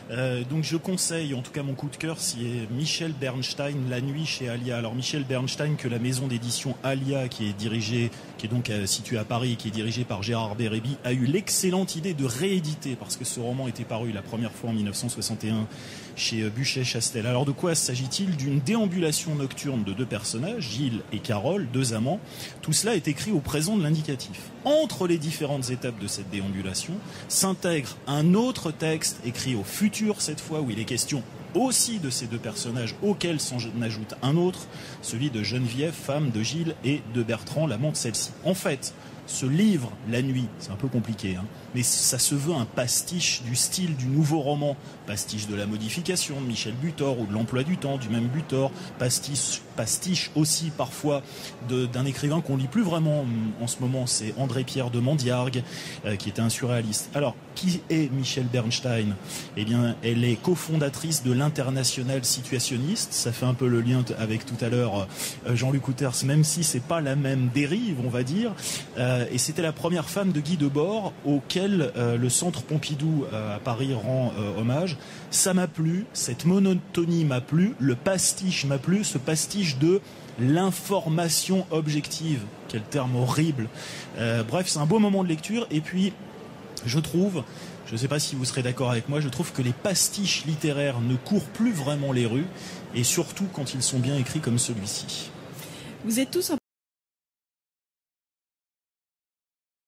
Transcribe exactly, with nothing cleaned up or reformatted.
Euh, donc je conseille, en tout cas mon coup de cœur, c'est Michel Bernstein, La Nuit chez Alia. Alors Michel Bernstein, que la maison d'édition Alia, qui est dirigée, qui est donc euh, située à Paris et qui est dirigée par Gérard Bérébi, a eu l'excellente idée de rééditer, parce que ce roman était paru la première fois en mille neuf cent soixante et un chez euh, Buchet-Chastel. Alors de quoi s'agit-il? D'une déambulation nocturne de deux personnages, Gilles et Carole, deux amants. Tout cela est écrit au présent de l'indicatif. Entre les différentes étapes de cette déambulation s'intègre un autre texte écrit au futur cette fois, où il est question aussi de ces deux personnages auxquels s'en ajoute un autre, celui de Geneviève, femme de Gilles, et de Bertrand, l'amant de celle-ci. En fait, ce livre, La Nuit, c'est un peu compliqué, hein, mais ça se veut un pastiche du style du nouveau roman, pastiche de la modification de Michel Butor ou de l'emploi du temps du même Butor, pastiche, pastiche aussi parfois d'un écrivain qu'on lit plus vraiment en ce moment, c'est André-Pierre de Mandiargue, euh, qui était un surréaliste. Alors, qui est Michel Bernstein? Eh bien, elle est cofondatrice de l'Internationale situationniste. Ça fait un peu le lien avec tout à l'heure euh, Jean-Luc Outers, même si c'est pas la même dérive, on va dire. Euh, et c'était la première femme de Guy Debord auquel euh, le Centre Pompidou euh, à Paris rend euh, hommage. Ça m'a plu, cette monotonie m'a plu, le pastiche m'a plu, ce pastiche de l'information objective. Quel terme horrible. Euh, bref, c'est un beau moment de lecture. Et puis, je trouve, je ne sais pas si vous serez d'accord avec moi, je trouve que les pastiches littéraires ne courent plus vraiment les rues, et surtout quand ils sont bien écrits comme celui-ci. Vous êtes tous en